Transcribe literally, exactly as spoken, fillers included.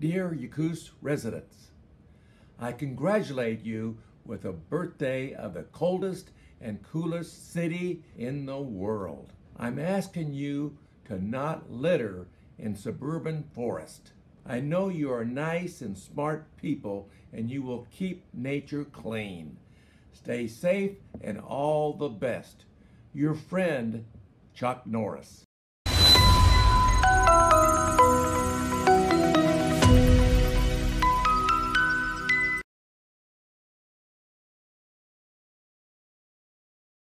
Dear Yakutsk residents, I congratulate you with a birthday of the coldest and coolest city in the world. I'm asking you to not litter in suburban forest. I know you are nice and smart people and you will keep nature clean. Stay safe and all the best. Your friend, Chak Norris.